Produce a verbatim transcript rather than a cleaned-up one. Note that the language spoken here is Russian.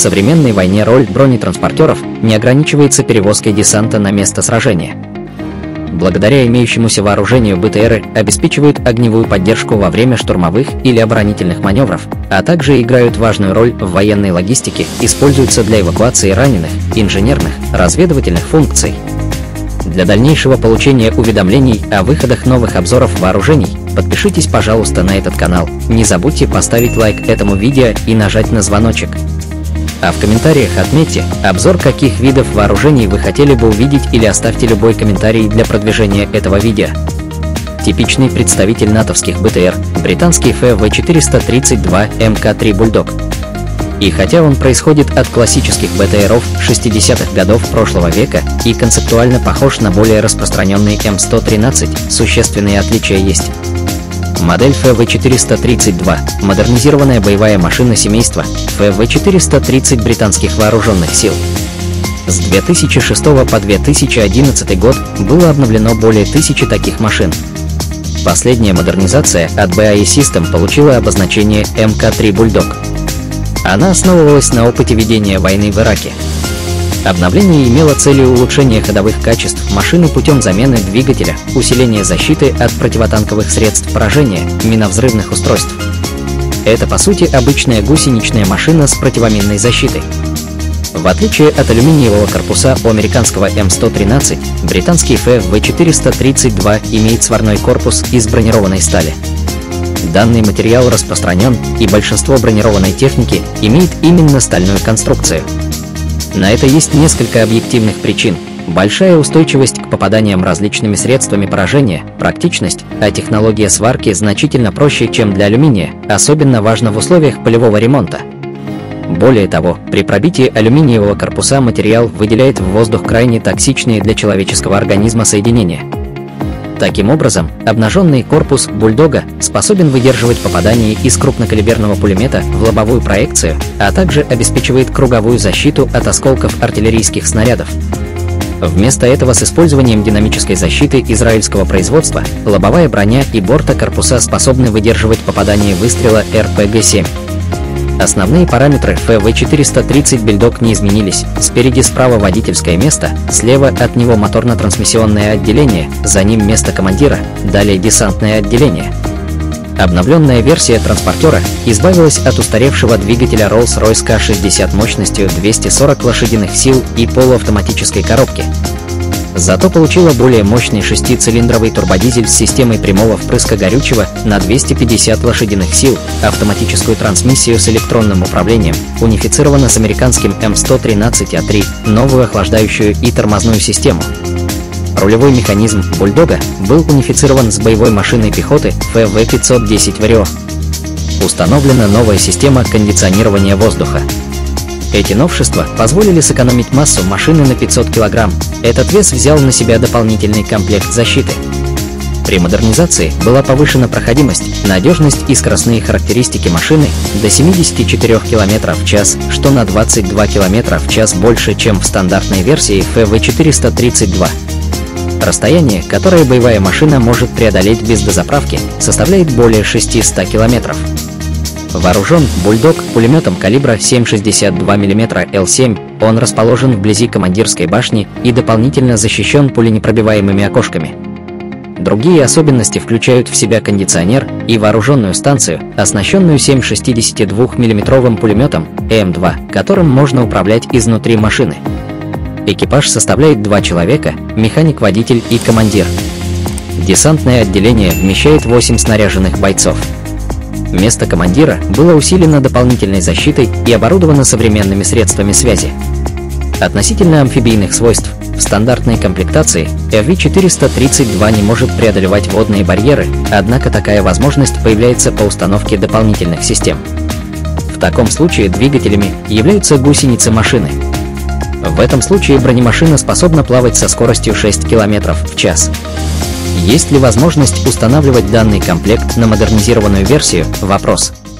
современной войне роль бронетранспортеров не ограничивается перевозкой десанта на место сражения. Благодаря имеющемуся вооружению БТРы обеспечивают огневую поддержку во время штурмовых или оборонительных маневров, а также играют важную роль в военной логистике, используются для эвакуации раненых, инженерных, разведывательных функций. Для дальнейшего получения уведомлений о выходах новых обзоров вооружений, подпишитесь, пожалуйста, на этот канал, не забудьте поставить лайк этому видео и нажать на звоночек. А в комментариях отметьте, обзор каких видов вооружений вы хотели бы увидеть, или оставьте любой комментарий для продвижения этого видео. Типичный представитель натовских БТР – британский эф вэ четыреста тридцать два эм ка три Bulldog. И хотя он происходит от классических БТРов шестидесятых годов прошлого века и концептуально похож на более распространенный эм сто тринадцать, существенные отличия есть. Модель эф вэ четыреста тридцать два – модернизированная боевая машина семейства эф вэ четыреста тридцать британских вооруженных сил. С две тысячи шестого по две тысячи одиннадцатый год было обновлено более тысячи таких машин. Последняя модернизация от би эй и System получила обозначение эм ка три Bulldog. Она основывалась на опыте ведения войны в Ираке. Обновление имело целью улучшения ходовых качеств машины путем замены двигателя, усиления защиты от противотанковых средств поражения, миновзрывных устройств. Это, по сути, обычная гусеничная машина с противоминной защитой. В отличие от алюминиевого корпуса у американского эм сто тринадцать, британский эф вэ четыреста тридцать два имеет сварной корпус из бронированной стали. Данный материал распространен, и большинство бронированной техники имеет именно стальную конструкцию. На это есть несколько объективных причин. Большая устойчивость к попаданиям различными средствами поражения, практичность, а технология сварки значительно проще, чем для алюминия, особенно важно в условиях полевого ремонта. Более того, при пробитии алюминиевого корпуса материал выделяет в воздух крайне токсичные для человеческого организма соединения. Таким образом, обнаженный корпус бульдога способен выдерживать попадание из крупнокалиберного пулемета в лобовую проекцию, а также обеспечивает круговую защиту от осколков артиллерийских снарядов. Вместо этого с использованием динамической защиты израильского производства лобовая броня и борта корпуса способны выдерживать попадание выстрела эр пэ гэ семь. Основные параметры эф вэ четыреста тридцать Bulldog не изменились. Спереди справа водительское место, слева от него моторно-трансмиссионное отделение, за ним место командира, далее десантное отделение. Обновленная версия транспортера избавилась от устаревшего двигателя Rolls-Royce ка шестьдесят мощностью двести сорок лошадиных сил и полуавтоматической коробки. Зато получила более мощный шестицилиндровый турбодизель с системой прямого впрыска горючего на двести пятьдесят лошадиных сил, автоматическую трансмиссию с электронным управлением, унифицирована с американским эм сто тринадцать а три, новую охлаждающую и тормозную систему. Рулевой механизм Bulldog был унифицирован с боевой машиной пехоты эф вэ пятьсот десять Vario. Установлена новая система кондиционирования воздуха. Эти новшества позволили сэкономить массу машины на пятьсот килограмм. Этот вес взял на себя дополнительный комплект защиты. При модернизации была повышена проходимость, надежность и скоростные характеристики машины до семидесяти четырёх километров в час, что на двадцать два километра в час больше, чем в стандартной версии эф вэ четыреста тридцать два. Расстояние, которое боевая машина может преодолеть без дозаправки, составляет более шестисот километров. Вооружен Bulldog пулеметом калибра семь шестьдесят два миллиметра эл семь, он расположен вблизи командирской башни и дополнительно защищен пуленепробиваемыми окошками. Другие особенности включают в себя кондиционер и вооруженную станцию, оснащенную семь шестидесятидвухмиллиметровым пулеметом эм два, которым можно управлять изнутри машины. Экипаж составляет два человека, механик-водитель и командир. Десантное отделение вмещает восемь снаряженных бойцов. Место командира было усилено дополнительной защитой и оборудовано современными средствами связи. Относительно амфибийных свойств, в стандартной комплектации эф вэ четыреста тридцать два не может преодолевать водные барьеры, однако такая возможность появляется по установке дополнительных систем. В таком случае двигателями являются гусеницы машины. В этом случае бронемашина способна плавать со скоростью шесть километров в час. Есть ли возможность устанавливать данный комплект на модернизированную версию? Вопрос.